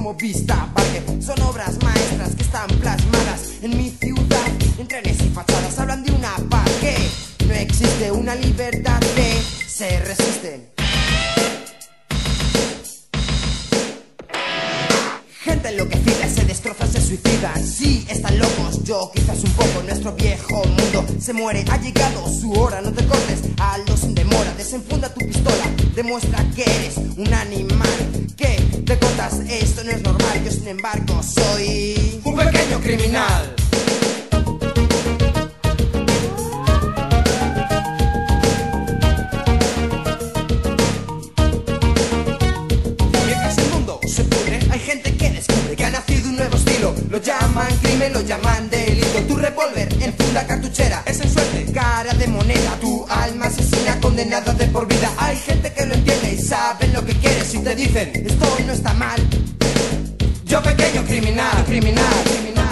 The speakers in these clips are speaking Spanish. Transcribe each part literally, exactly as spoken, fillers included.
como Vista Parque. Son obras maestras que están plasmadas en mi ciudad. En trenes y fachadas hablan de una paz que no existe, una libertad que se resisten. Gente enloquecida, se destroza, se suicida. Sí, están locos, yo quizás un poco. Nuestro viejo mundo se muere, ha llegado su hora. No te cortes, hazlo sin demora. Desenfunda tu pistola, demuestra que eres un animal. Que te cortas, esto no es normal. Yo sin embargo soy un pequeño criminal. Lo llaman crimen, lo llaman delito. Tu revólver en funda cartuchera es en suerte, cara de moneda. Tu alma asesina condenada de por vida. Hay gente que lo entiende y saben lo que quieres y te dicen esto no está mal. Yo pequeño criminal, criminal, criminal.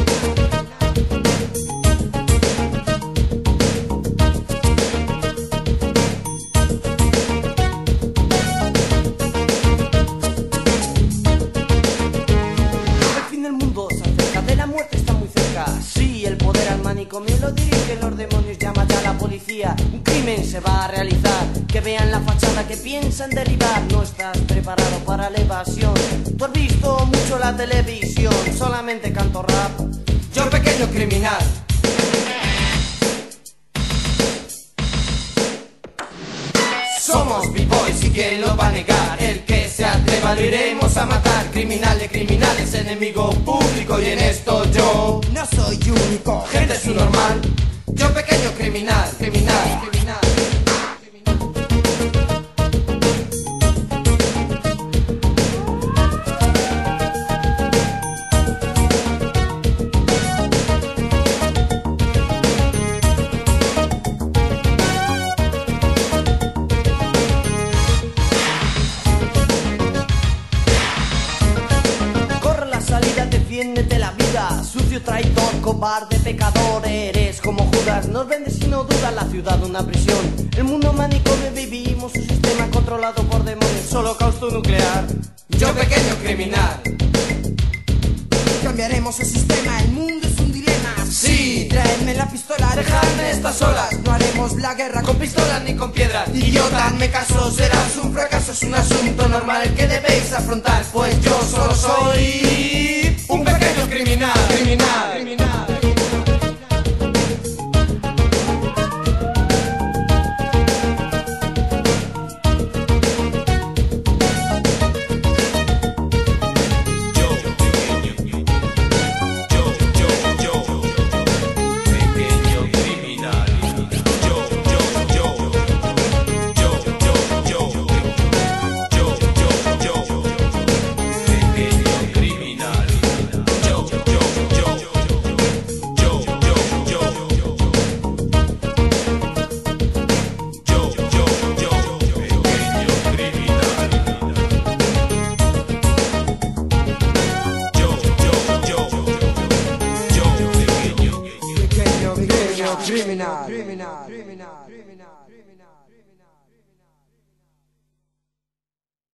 Sí, el poder al manicomio lo dirigen los demonios, llama ya a la policía. Un crimen se va a realizar, que vean la fachada, que piensan derribar. No estás preparado para la evasión. Tú has visto mucho la televisión, solamente canto rap. Yo pequeño criminal. Somos B-Boys y quién lo va a negar. El que se atreva lo iremos a matar. Criminal de criminales, enemigo público. Y en esto yo no soy único. Gente es un normal. Yo pequeño criminal, criminal, criminal. Defiéndete la vida, sucio, traidor, cobarde, pecador. Eres como Judas, nos vendes y no dudas. La ciudad una prisión, el mundo manicomio. Vivimos un sistema controlado por demonios. Holocausto nuclear. Yo pequeño criminal. Cambiaremos el sistema, el mundo es un dilema. Sí, traedme la pistola, dejadme estas olas. No haremos la guerra con pistolas ni con piedras. Idiota, me caso, serás un fracaso. Es un asunto normal que debéis afrontar. Pues yo solo soy un pequeño criminal, criminal, criminal. Criminal, criminal, criminal, criminal.